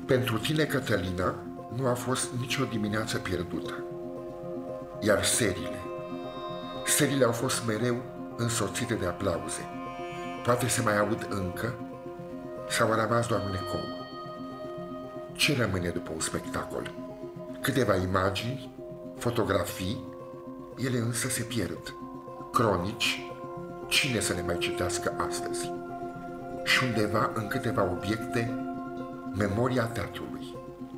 Pentru tine, Cătălina, nu a fost nicio dimineață pierdută. Iar seriile au fost mereu însoțite de aplauze. Poate se mai aud încă sau a rămas doar un ecou. Ce rămâne după un spectacol? Câteva imagini, fotografii, ele însă se pierd. Cronici, cine să le mai citească astăzi? Și undeva în câteva obiecte, memoria teatrului.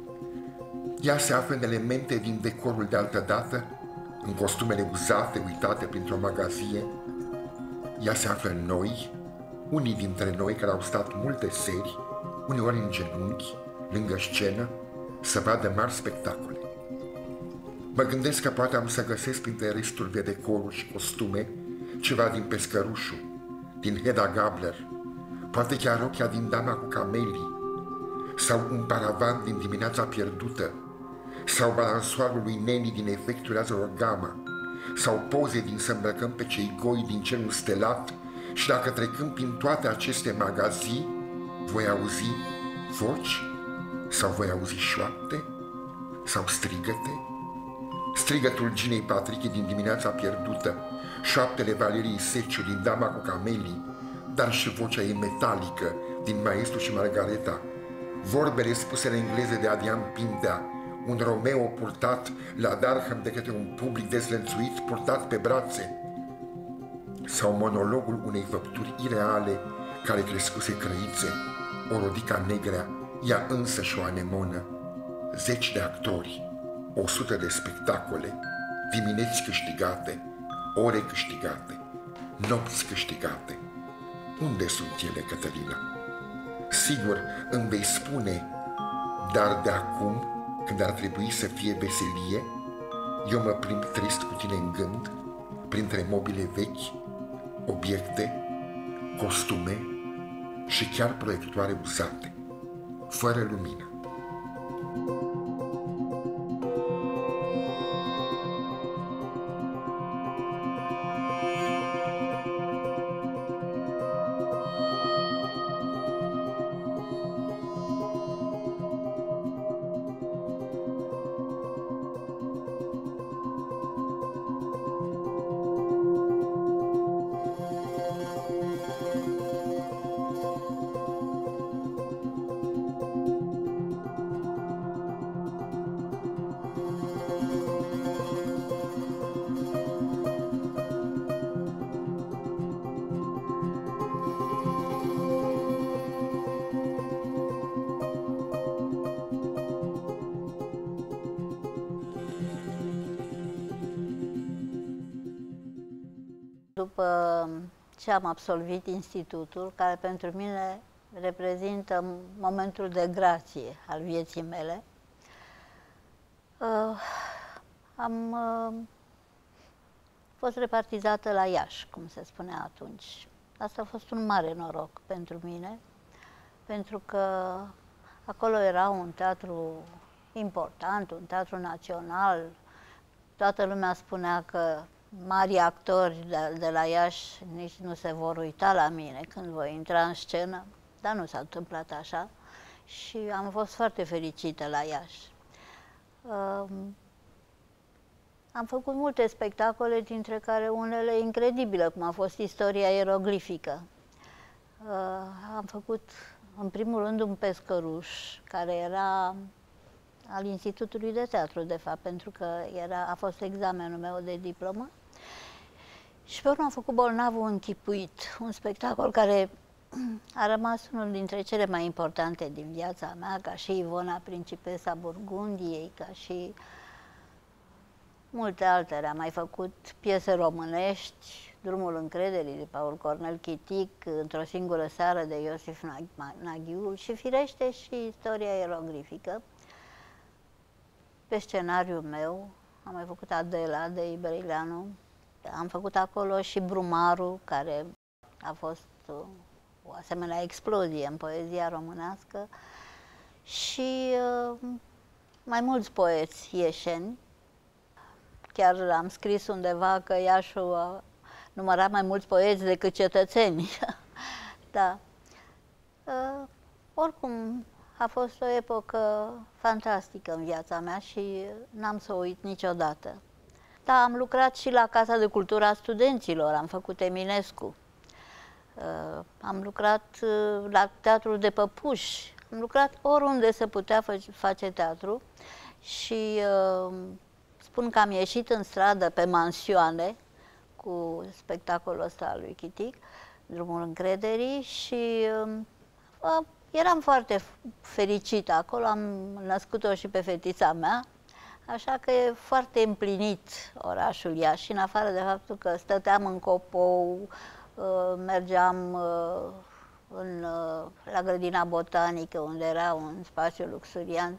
Ea se află în elemente din decorul de altă dată, în costumele uzate, uitate printr-o magazie. Ea se află în noi, unii dintre noi care au stat multe seri, uneori în genunchi, lângă scenă, să vadă mari spectacole. Mă gândesc că poate am să găsesc printre restul de decoruri și costume ceva din Pescărușul, din Hedda Gabler, poate chiar rochia din Dama cu camelii, sau un paravan din Dimineața pierdută, sau balansoarul lui Neni din Efectul Razelor Gamma, sau poze din Să îmbrăcăm pe cei goi din Cerul stelat. Și dacă trecând prin toate aceste magazii, voi auzi voci, sau voi auzi șoapte, sau strigăte, strigătul Ginei Patriche din Dimineața pierdută, șoaptele Valeriei Seciu din Dama cu camelii, dar și vocea ei metalică din Maestru și Margareta, vorbele spuse în engleză de Adrian Pintea, un Romeo purtat la Darham de către un public dezlănțuit purtat pe brațe, sau monologul unei făpturi ireale care crescuse crăițe, o Rodica Negrea, ea însă și o anemonă, 10 de actori, 100 de spectacole, dimineți câștigate, ore câștigate, nopți câștigate. Unde sunt ele, Cătălina? Sigur îmi vei spune, dar de acum, când ar trebui să fie veselie, eu mă plimb trist cu tine în gând, printre mobile vechi, obiecte, costume și chiar proiectoare uzate, fără lumină. După ce am absolvit institutul, care pentru mine reprezintă momentul de grație al vieții mele, am fost repartizată la Iași, cum se spunea atunci. Asta a fost un mare noroc pentru mine, pentru că acolo era un teatru important, un teatru național. Toată lumea spunea că mari actori de la Iași nici nu se vor uita la mine când voi intra în scenă, dar nu s-a întâmplat așa și am fost foarte fericită la Iași. Am făcut multe spectacole, dintre care unele incredibile, cum a fost Istoria ieroglifică. Am făcut, în primul rând, un pescăruș, care era al Institutului de Teatru, de fapt, pentru că a fost examenul meu de diplomă. Și pe urmă am făcut Bolnavul închipuit, un spectacol care a rămas unul dintre cele mai importante din viața mea, ca și Ivona, Principesa Burgundiei, ca și multe altele. Am mai făcut piese românești, Drumul încrederii de Paul Cornel Chitic, Într-o singură seară de Iosif Naghiul și, firește, și Istoria ieroglifică. Pe scenariul meu am mai făcut Adela de Ibrăileanu. Am făcut acolo și Brumaru, care a fost o asemenea explozie în poezia românească, și mai mulți poeți ieșeni. Chiar am scris undeva că Iașul număra mai mulți poeți decât cetățeni. Da. Oricum, a fost o epocă fantastică în viața mea și n-am să o uit niciodată. Da, am lucrat și la Casa de Cultură a Studenților, am făcut Eminescu. Am lucrat la Teatrul de Păpuși, am lucrat oriunde se putea face teatru și spun că am ieșit în stradă pe mansioane cu spectacolul ăsta al lui Chitic, Drumul Încrederii, și eram foarte fericită acolo, am născut-o și pe fetița mea, așa că e foarte împlinit orașul Iași, în afară de faptul că stăteam în Copou, mergeam la grădina botanică, unde era un spațiu luxuriant.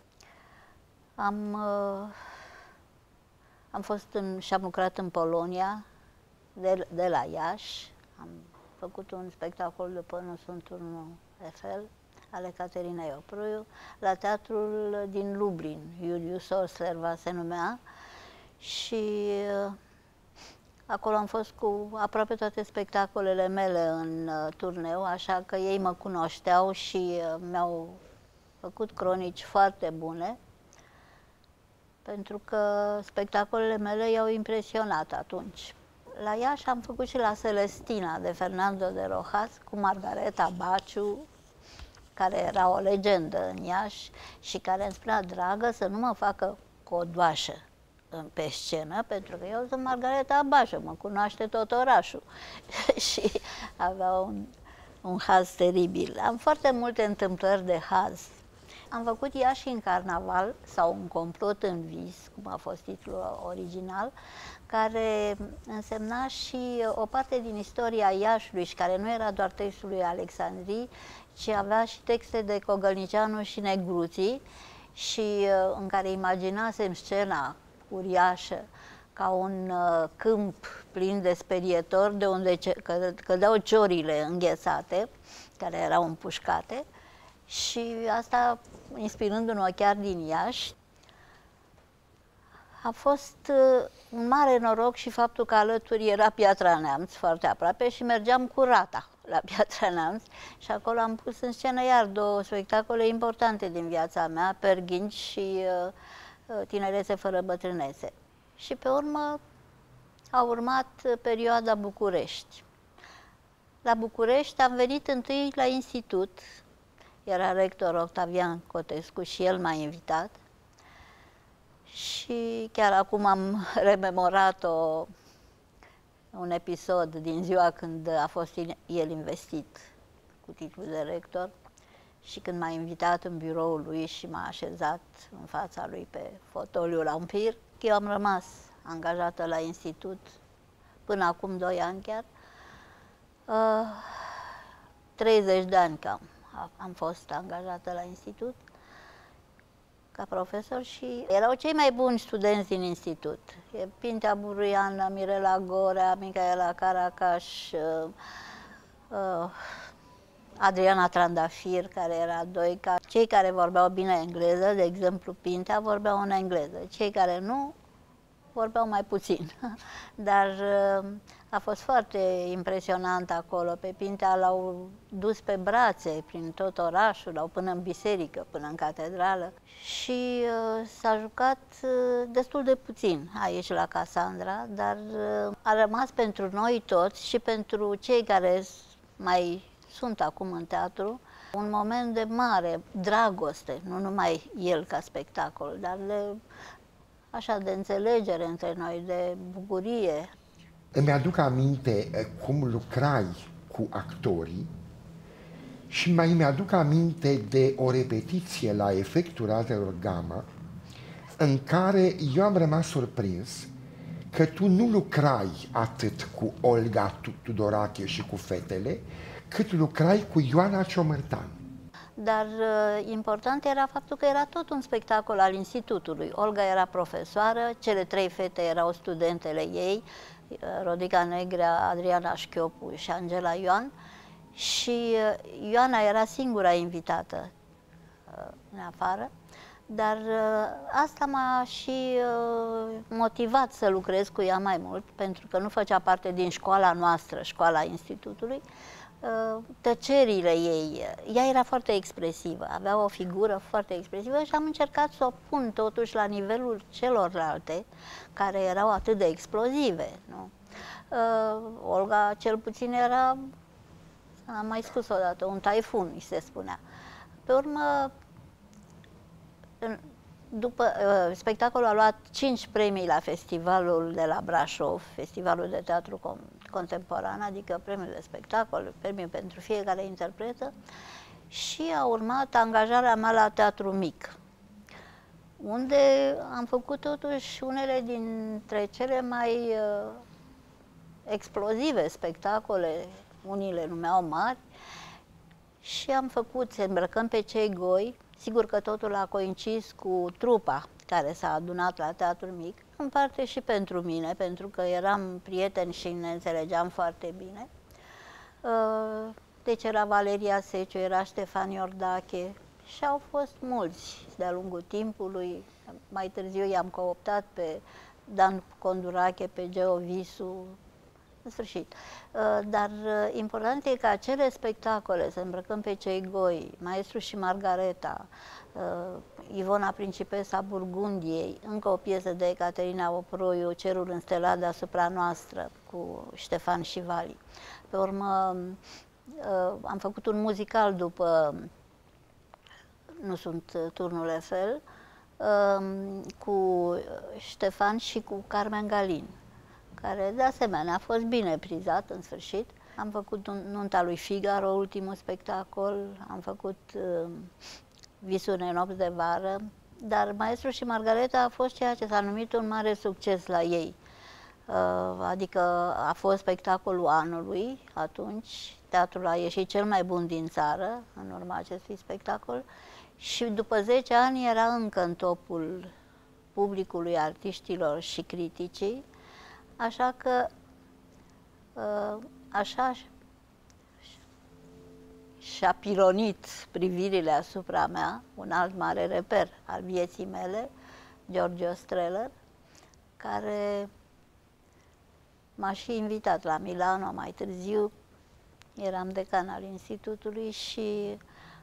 Am fost și am lucrat în Polonia, de la Iași. Am făcut un spectacol după Nu sunt turnul Eiffel, ale Caterinei Opruiu, la teatrul din Lublin, Julius Oslerva se numea, și acolo am fost cu aproape toate spectacolele mele în turneu, așa că ei mă cunoșteau și mi-au făcut cronici foarte bune, pentru că spectacolele mele i-au impresionat atunci. La Iași am făcut și la Celestina de Fernando de Rojas cu Margareta Baciu, care era o legendă în Iași și care îmi spunea: dragă, să nu mă facă codoașă pe scenă, pentru că eu sunt Margareta Baciu, mă cunoaște tot orașul. Și avea un haz teribil. Am foarte multe întâmplări de haz. Am făcut Iași în carnaval, sau Un complot în vis, cum a fost titlul original, care însemna și o parte din istoria Iașului și care nu era doar textul lui Alexandrii, ci avea și texte de Cogălnicianu și Negruții, și în care imaginasem scena uriașă ca un câmp plin de sperietori, de unde cădeau ciorile înghețate, care erau împușcate, și asta inspirându-mă chiar din Iași. A fost un mare noroc și faptul că alături era Piatra Neamț, foarte aproape, și mergeam cu rata la Piatra Neamț și acolo am pus în scenă iar două spectacole importante din viața mea, Perghinci și Tinerețe fără bătrânețe. Și pe urmă a urmat perioada București. La București am venit întâi la institut, era rector Octavian Cotescu și el m-a invitat. Și chiar acum am rememorat un episod din ziua când a fost el investit cu titlul de rector și când m-a invitat în biroul lui și m-a așezat în fața lui pe fotoliu la un pir. Eu am rămas angajată la institut până acum 2 ani chiar. 30 de ani cam am fost angajată la institut ca profesor și erau cei mai buni studenți din institut. Pintea Buruiană, Mirela Gorea, Micaela Caracaș, Adriana Trandafir, care era doica. Cei care vorbeau bine engleză, de exemplu Pintea, vorbeau în engleză. Cei care nu, vorbeau mai puțin. Dar a fost foarte impresionant acolo. Pe Pintea l-au dus pe brațe prin tot orașul, l-au până în biserică, până în catedrală. Și s-a jucat destul de puțin aici la Casandra, dar a rămas pentru noi toți și pentru cei care mai sunt acum în teatru un moment de mare dragoste, nu numai el ca spectacol, dar de înțelegere între noi, de bucurie. Îmi aduc aminte cum lucrai cu actorii și mai mi-aduc aminte de o repetiție la Efectul Razelor Gamma în care eu am rămas surprins că tu nu lucrai atât cu Olga Tudorache și cu fetele, cât lucrai cu Ioana Ciomărtan. Dar important era faptul că era tot un spectacol al institutului. Olga era profesoară, cele 3 fete erau studentele ei, Rodica Negrea, Adriana Șchiopu și Angela Ioan, și Ioana era singura invitată în afară, dar asta m-a și motivat să lucrez cu ea mai mult, pentru că nu făcea parte din școala noastră, școala institutului. tăcerile ei. Ea era foarte expresivă, avea o figură foarte expresivă și am încercat să o pun totuși la nivelul celorlalte care erau atât de explozive. Nu? Olga cel puțin era, am mai spus odată, un taifun, îi se spunea. Pe urmă, după spectacolul a luat 5 premii la festivalul de la Brașov, festivalul de teatru contemporan, adică premiul de spectacol, premiul pentru fiecare interpretă, și a urmat angajarea mea la Teatru Mic, unde am făcut totuși unele dintre cele mai explozive spectacole, unii le numeau mari, și am făcut Să îmbrăcăm pe cei goi. Sigur că totul a coincis cu trupa care s-a adunat la Teatrul Mic, în parte și pentru mine, pentru că eram prieteni și ne înțelegeam foarte bine. Deci era Valeria Seciu, era Ștefan Iordache și au fost mulți de-a lungul timpului. Mai târziu i-am cooptat pe Dan Condurache, pe Geo Visu, în sfârșit. Dar important e că acele spectacole, Să îmbrăcăm pe cei goi, Maestru și Margareta, Ivona Principesa Burgundiei, încă o piesă de Ecaterina Oproiu, Cerul înstelat deasupra noastră, cu Ștefan Șivali. Pe urmă am făcut un muzical după Nu sunt Turnul Eiffel, cu Ștefan și cu Carmen Galin, care de asemenea a fost bine prizat în sfârșit. Am făcut Nunta lui Figaro, ultimul spectacol, am făcut Visul unei nopți de vară, dar Maestru și Margareta a fost ceea ce s-a numit un mare succes la ei. Adică a fost spectacolul anului atunci, teatrul a ieșit cel mai bun din țară în urma acestui spectacol și după 10 ani era încă în topul publicului, artiștilor și criticii, așa că așa și-a pilonit privirile asupra mea, un alt mare reper al vieții mele, Giorgio Strehler, care m-a și invitat la Milano mai târziu, eram decan al institutului și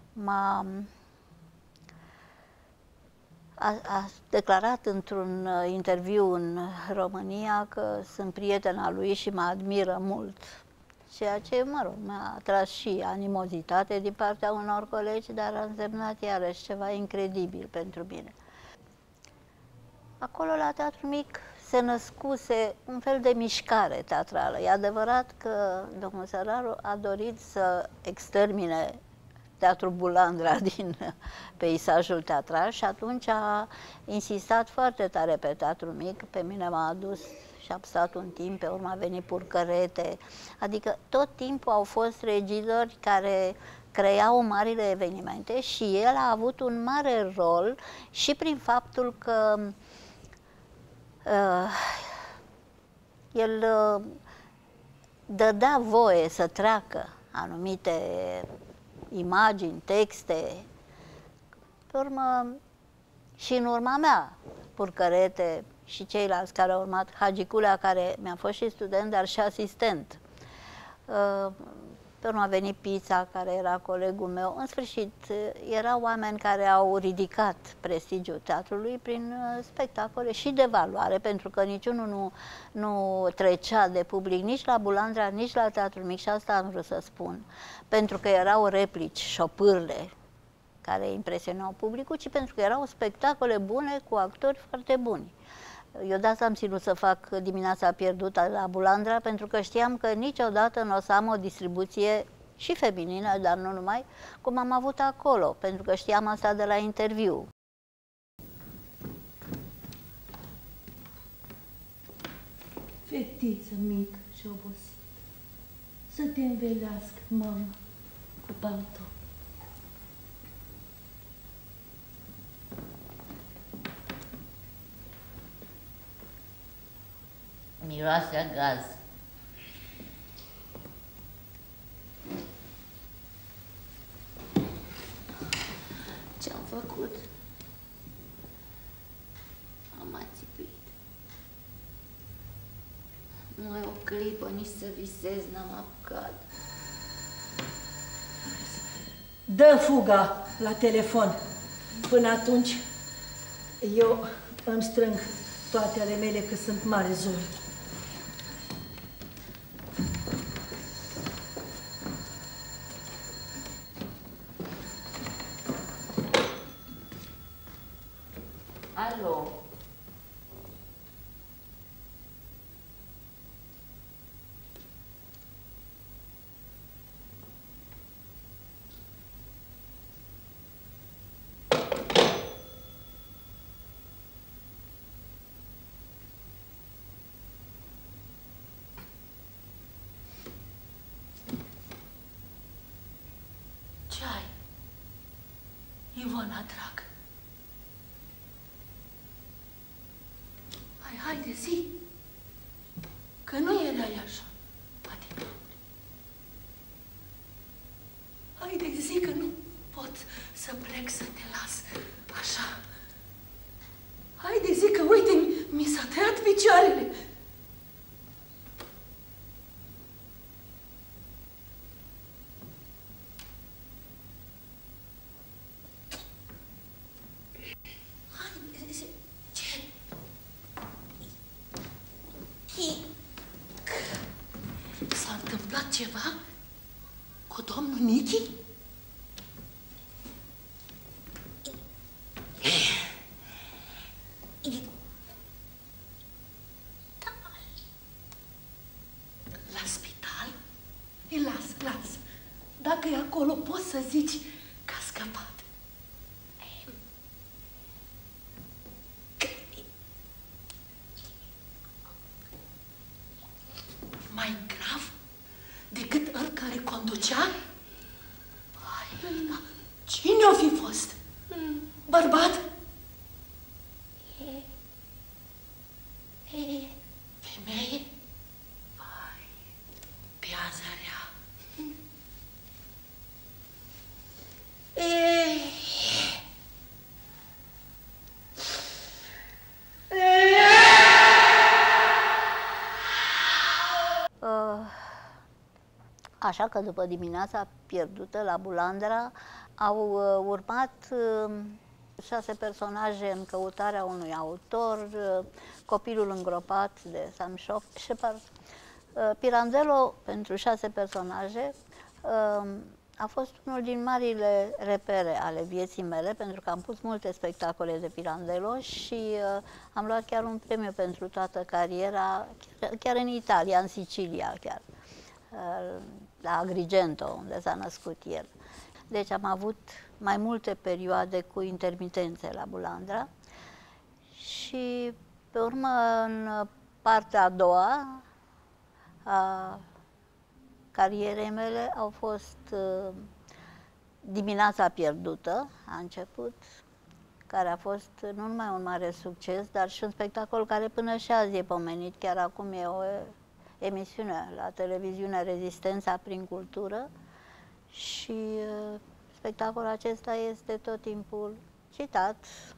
a declarat într-un interviu în România că sunt prietena lui și mă admiră mult. Ceea ce, mă rog, mi-a atras și animozitate din partea unor colegi, dar a însemnat iarăși ceva incredibil pentru mine. Acolo, la Teatrul Mic, se născuse un fel de mișcare teatrală. E adevărat că domnul Săraru a dorit să extermine Teatrul Bulandra din peisajul teatral și atunci a insistat foarte tare pe Teatrul Mic. Pe mine m-a adus și am stat un timp, pe urmă a venit Purcărete. Adică tot timpul au fost regizori care creau marile evenimente și el a avut un mare rol și prin faptul că el dădea voie să treacă anumite imagini, texte. Pe urmă, și în urma mea, Purcărete și ceilalți care au urmat, Hagiculea, care mi-a fost și student, dar și asistent. Pe urmă a venit Pița, care era colegul meu. În sfârșit, erau oameni care au ridicat prestigiul teatrului prin spectacole și de valoare, pentru că niciunul nu trecea de public nici la Bulandra, nici la Teatrul Mic, și asta am vrut să spun. Pentru că erau replici, șopârle, care impresionau publicul, ci pentru că erau spectacole bune cu actori foarte buni. Eu de asta am ținut să fac Dimineața pierdută la Bulandra, pentru că știam că niciodată nu o să am o distribuție și feminină, dar nu numai, cum am avut acolo, pentru că știam asta de la interviu. Fetiță mică și obosit, să te învelească mama cu pantofi. Miroase a gaz. Ce-am făcut? Am ațipit. Nu ai o clipă nici să visez, n-am apucat. Dă fuga la telefon. Până atunci, eu îmi strâng toate ale mele, că sunt mare zori. Alo? Ce ai? Ivona, drag. Haide, zi, că nu erai așa, adineauri. Haide, zi, că nu pot să plec să te las așa. Haide, zi, că uite, mi s-a tăiat picioarele. S-a întâmplat ceva cu domnul Nichi? La spital? Las. Dacă e acolo, poți să zici că a scăpat. Mai grav decât ăl care conducea? Hai, cine o fi fost? Bărbat? Femeie? Vai, piața rea. Așa că după dimineața pierdută la Bulandra au urmat 6 personaje în căutarea unui autor, Copilul îngropat de Sam Shepard. Pirandello, pentru 6 personaje, a fost unul din marile repere ale vieții mele, pentru că am pus multe spectacole de Pirandello și am luat chiar un premiu pentru toată cariera, chiar în Italia, în Sicilia chiar, la Agrigento, unde s-a născut el. Deci am avut mai multe perioade cu intermitențe la Bulandra și pe urmă, în partea a doua a carierei mele, au fost Dimineața pierdută, a început, care a fost nu numai un mare succes, dar și un spectacol care până și azi e pomenit. Chiar acum e o emisiune la televiziune, Rezistența prin cultură, și spectacolul acesta este tot timpul citat.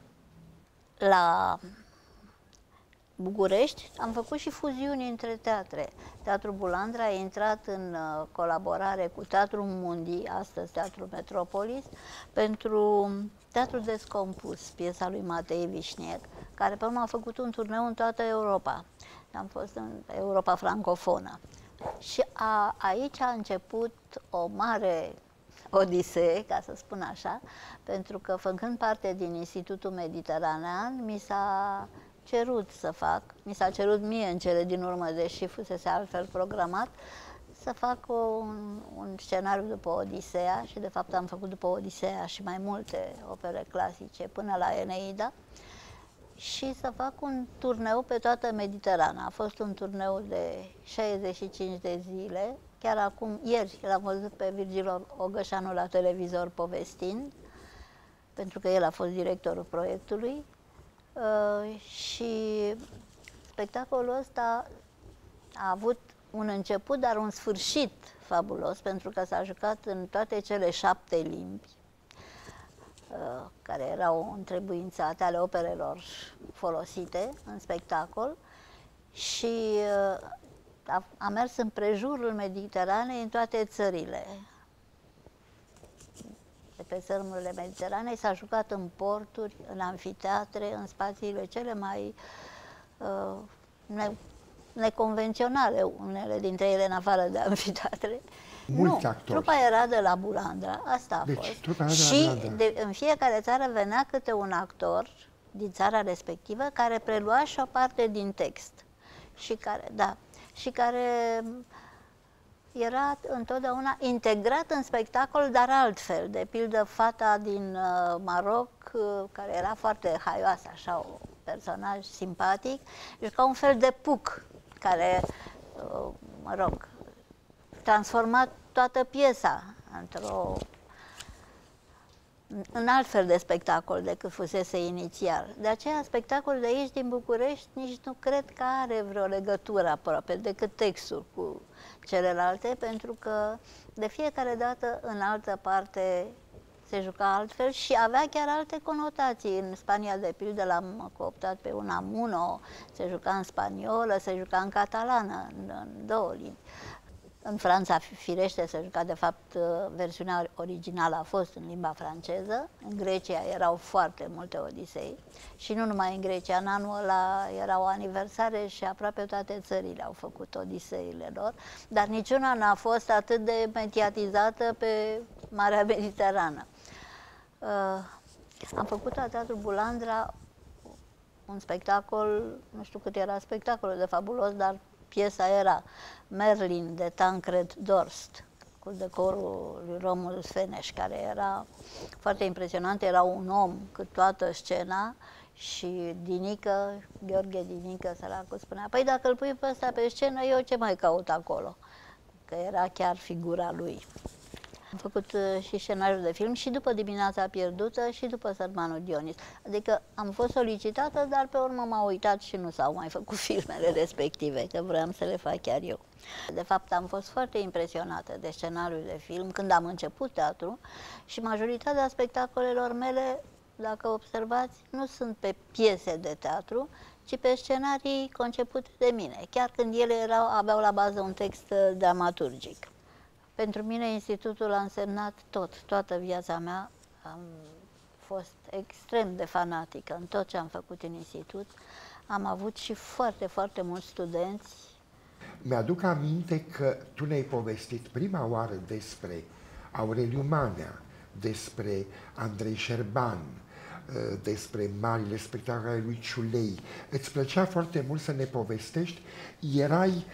La București am făcut și fuziuni între teatre. Teatrul Bulandra a intrat în colaborare cu Teatrul Mundi, astăzi Teatrul Metropolis, pentru Teatrul Descompus, piesa lui Matei Vișniec, care pe urmă a făcut un turneu în toată Europa. Am fost în Europa francofonă. Și aici a început o mare odisee, ca să spun așa, pentru că, făcând parte din Institutul Mediteranean, mi s-a cerut să fac, mi s-a cerut mie în cele din urmă, deși fusese altfel programat, să fac un scenariu după Odiseea, și de fapt am făcut după Odiseea și mai multe opere clasice până la Eneida, și să fac un turneu pe toată Mediterana. A fost un turneu de 65 de zile. Chiar acum, ieri, l-am văzut pe Virgil Ogășanu la televizor povestind, pentru că el a fost directorul proiectului. Și spectacolul ăsta a avut un început, dar un sfârșit fabulos, pentru că s-a jucat în toate cele 7 limbi care erau întrebuințate, ale operelor folosite în spectacol, și a mers împrejurul Mediteranei în toate țările. pe țărmurile Mediteranei, s-a jucat în porturi, în amfiteatre, în spațiile cele mai neconvenționale, unele dintre ele în afară de amfiteatre. Mulți actori. Trupa era de la Bulandra, asta a fost. Trupa era de la Și Bulandra. în fiecare țară venea câte un actor din țara respectivă care prelua și o parte din text. Și care era întotdeauna integrat în spectacol, dar altfel. De pildă, fata din Maroc, care era foarte haioasă, așa, un personaj simpatic, ca un fel de puc care, mă rog, transforma toată piesa în alt fel de spectacol decât fusese inițial. De aceea, spectacolul de aici, din București, nici nu cred că are vreo legătură aproape decât textul cu celelalte, pentru că de fiecare dată în altă parte se juca altfel și avea chiar alte conotații. În Spania, de pildă, l-am cooptat pe Unamuno, se juca în spaniolă, se juca în catalană, în două limbi. În Franța, firește, se juca, de fapt, versiunea originală a fost în limba franceză. În Grecia erau foarte multe odisei și nu numai în Grecia. În anul ăla era o aniversare și aproape toate țările au făcut odiseile lor, dar niciuna n-a fost atât de mediatizată pe Marea Mediterană. Am făcut la Teatrul Bulandra un spectacol, nu știu cât era spectacolul de fabulos, dar piesa era Merlin de Tancred Dorst, cu decorul lui Romulus Feneș, care era foarte impresionant. Era un om cât toată scena și Dinică, Gheorghe Dinică, săracul, spunea: păi dacă îl pui pe ăsta pe scenă, eu ce mai caut acolo? Că era chiar figura lui. Am făcut și scenariul de film și după Dimineața pierdută și după Sărmanul Dionis. Adică am fost solicitată, dar pe urmă m-au uitat și nu s-au mai făcut filmele respective, că vreau să le fac chiar eu. De fapt, am fost foarte impresionată de scenariul de film când am început teatru și majoritatea spectacolelor mele, dacă observați, nu sunt pe piese de teatru, ci pe scenarii concepute de mine, chiar când ele aveau la bază un text dramaturgic. Pentru mine institutul a însemnat toată viața mea. Am fost extrem de fanatică în tot ce am făcut în institut. Am avut și foarte, foarte mulți studenți. Mi-aduc aminte că tu ne-ai povestit prima oară despre Aureliu Manea, despre Andrei Șerban, despre marile spectacole ale lui Ciulei. Îți plăcea foarte mult să ne povestești. Erai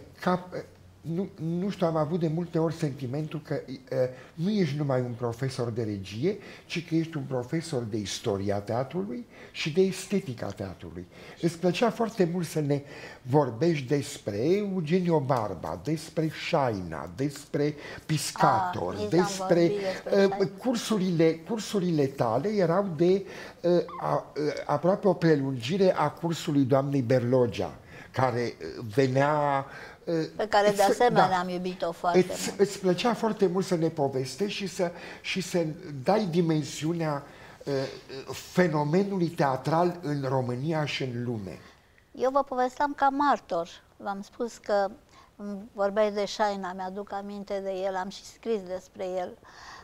nu știu, am avut de multe ori sentimentul că nu ești numai un profesor de regie, ci că ești un profesor de istoria teatrului și de estetica teatrului. Îți plăcea foarte mult să ne vorbești despre Eugenio Barba, despre Șaina, despre Piscator, despre cursurile tale erau de aproape o prelungire a cursului doamnei Berlogea, care venea... Pe care de asemenea am iubit-o foarte mult. Îți plăcea foarte mult să ne povestești și să dai dimensiunea fenomenului teatral în România și în lume. Eu vă povesteam ca martor. V-am spus că vorbeai de Șaina, mi-aduc aminte de el, am și scris despre el.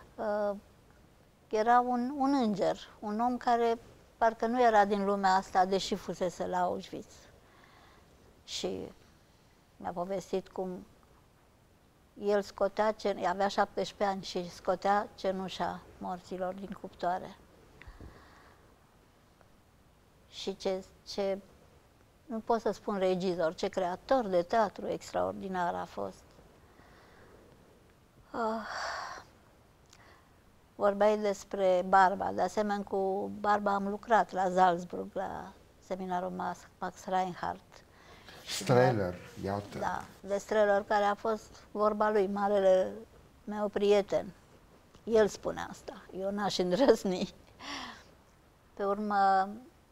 Era un înger, un om care parcă nu era din lumea asta, deși fusese la Auschwitz. Și mi-a povestit cum el scotea, avea 17 ani și scotea cenușa morților din cuptoare. Și ce nu pot să spun regizor, ce creator de teatru extraordinar a fost. Vorbeai despre Barba, de asemenea cu Barba am lucrat la Salzburg, la seminarul Max Reinhardt. Strehler, iată. Da, de Strehler, care a fost vorba lui, marele meu prieten. El spune asta, eu n-aș îndrăzni. Pe urmă,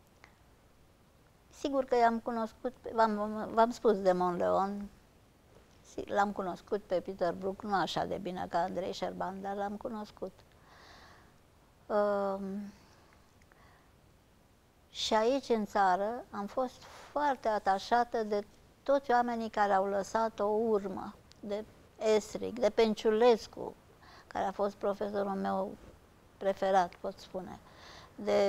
sigur că i-am cunoscut, v-am spus de Monleon, l-am cunoscut pe Peter Brook, nu așa de bine ca Andrei Șerban, dar l-am cunoscut. Și aici, în țară, am fost foarte atașată de toți oamenii care au lăsat o urmă, de Esric, de Penciulescu, care a fost profesorul meu preferat, pot spune. De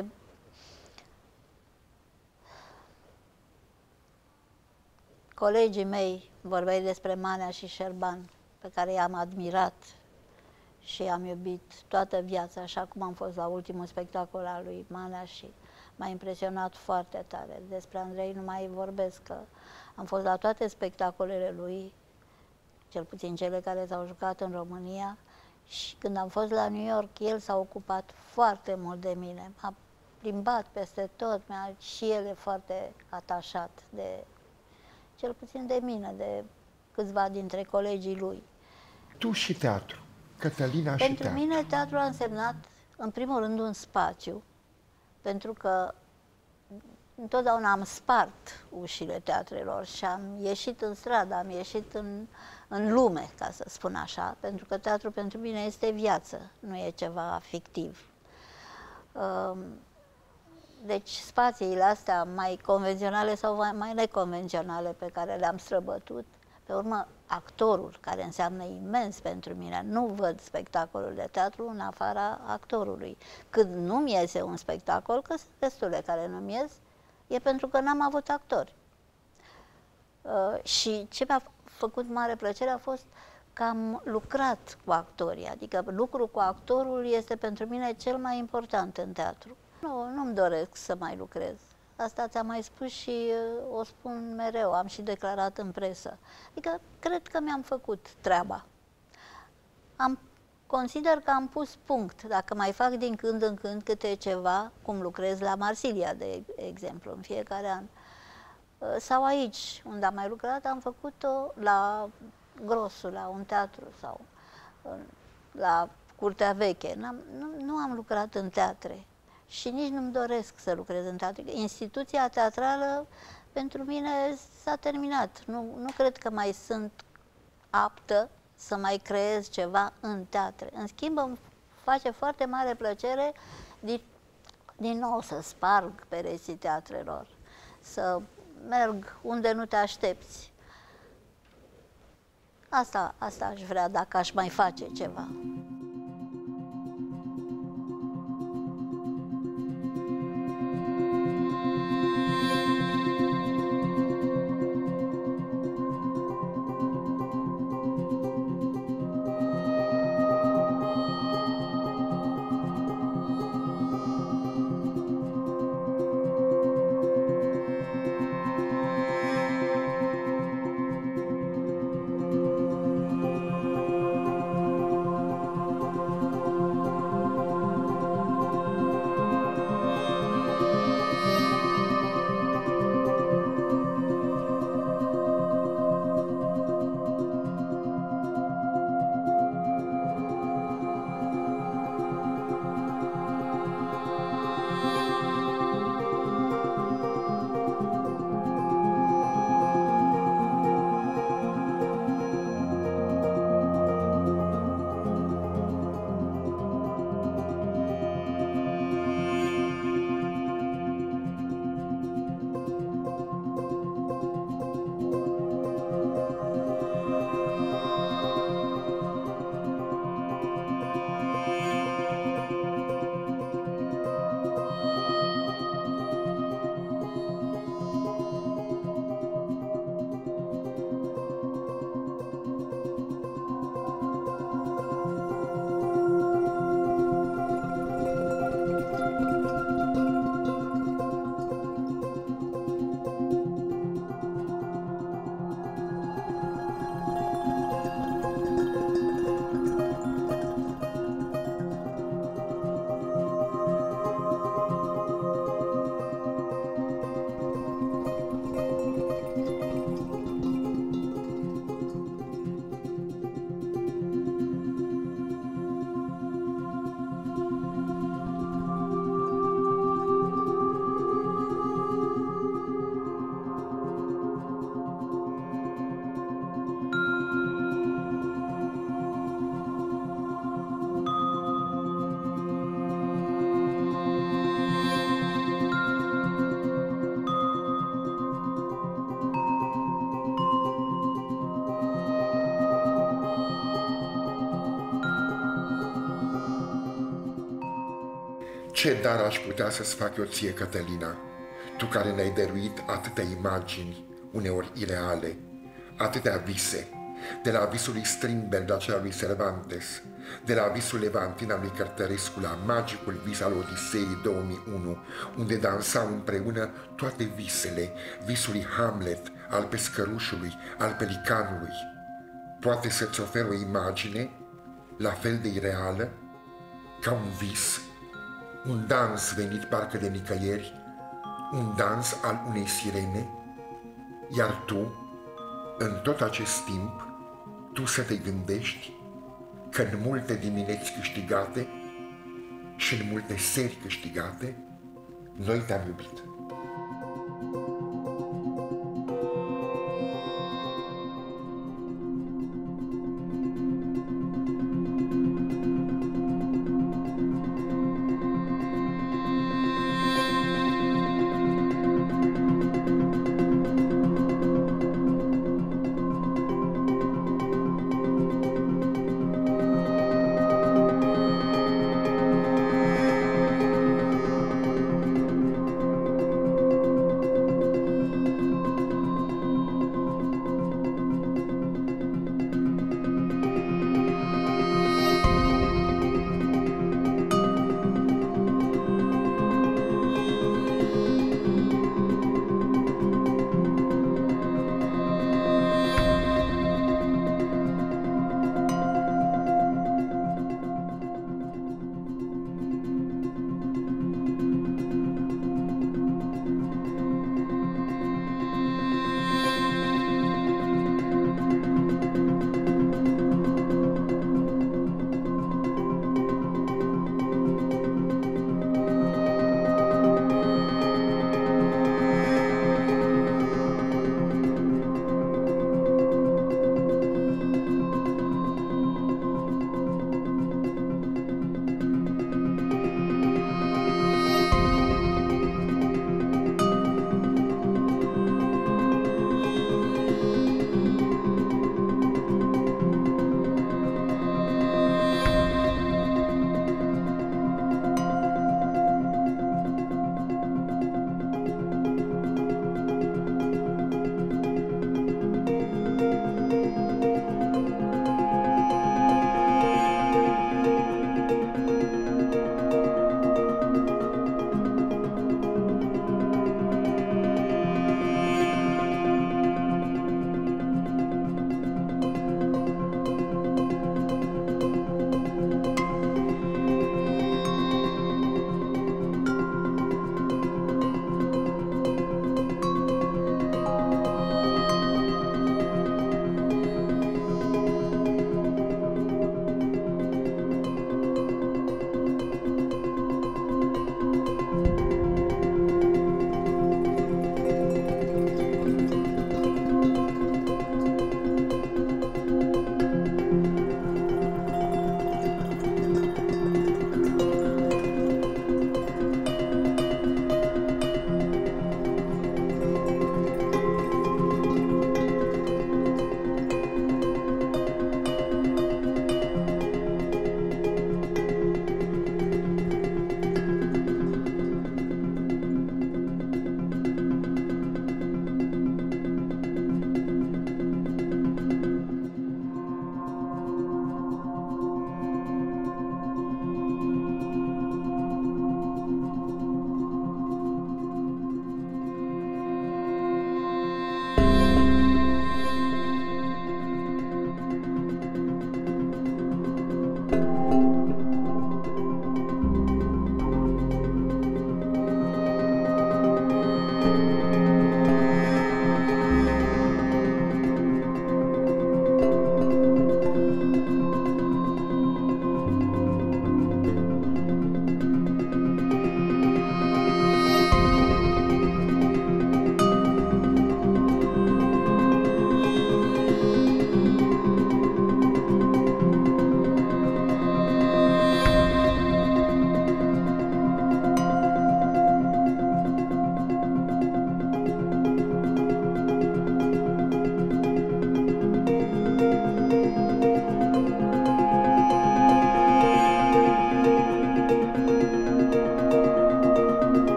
colegii mei, vorbeai despre Manea și Șerban, pe care i-am admirat și am iubit toată viața, așa cum am fost la ultimul spectacol al lui Manea și m-a impresionat foarte tare. Despre Andrei nu mai vorbesc, că am fost la toate spectacolele lui, cel puțin cele care s-au jucat în România, și când am fost la New York, el s-a ocupat foarte mult de mine. M-a plimbat peste tot, și el e foarte atașat de, cel puțin de mine, de câțiva dintre colegii lui. Tu și teatru, Cătălina și Pentru teatru. mine teatru a însemnat, în primul rând, un spațiu, pentru că întotdeauna am spart ușile teatrelor și am ieșit în stradă, am ieșit în lume, ca să spun așa, pentru că teatru pentru mine este viață, nu e ceva fictiv. Deci spațiile astea mai convenționale sau mai neconvenționale pe care le-am străbătut, pe urmă actorul, care înseamnă imens pentru mine, nu văd spectacolul de teatru în afara actorului. Când nu-mi iese un spectacol, că sunt destule care nu-mi ies, e pentru că n-am avut actori. Și ce mi-a făcut mare plăcere a fost că am lucrat cu actorii, adică lucrul cu actorul este pentru mine cel mai important în teatru. Nu-mi doresc să mai lucrez. Asta ți-am mai spus și o spun mereu, am și declarat în presă. Adică cred că mi-am făcut treaba. Consider că am pus punct. Dacă mai fac din când în când câte ceva, cum lucrez la Marsilia, de exemplu, în fiecare an, sau aici, unde am mai lucrat, am făcut-o la Grosul, la un teatru sau la Curtea Veche. Nu am lucrat în teatre și nici nu-mi doresc să lucrez în teatre. Instituția teatrală pentru mine s-a terminat. Nu cred că mai sunt aptă să mai creez ceva în teatre. În schimb, îmi face foarte mare plăcere din nou să sparg pereții teatrelor, să merg unde nu te aștepți. Asta aș vrea, dacă aș mai face ceva. Ce dar aș putea să-ți fac eu ție, Cătălina, tu care ne-ai dăruit atâtea imagini, uneori ireale, atâtea vise, de la visul lui Strindberg la cel lui Cervantes, de la visul Levantin al lui Cărtărescu la magicul vis al Odiseii 2001, unde dansau împreună toate visele, visul lui Hamlet, al pescărușului, al pelicanului. Poate să-ți ofer o imagine la fel de ireală, ca un vis, un dans venit parcă de nicăieri, un dans al unei sirene, iar tu, în tot acest timp, tu să te gândești că în multe dimineți câștigate și în multe seri câștigate, noi te-am iubit.